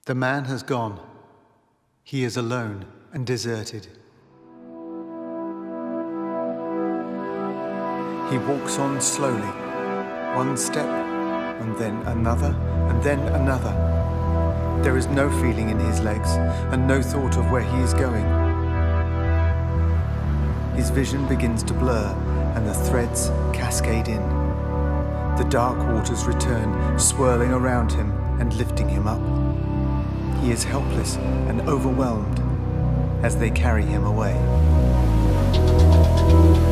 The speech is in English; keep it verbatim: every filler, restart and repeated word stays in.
The man has gone. He is alone and deserted. He walks on slowly, one step, and then another, and then another. There is no feeling in his legs, and no thought of where he is going. His vision begins to blur, and the threads cascade in. The dark waters return, swirling around him and lifting him up. He is helpless and overwhelmed as they carry him away.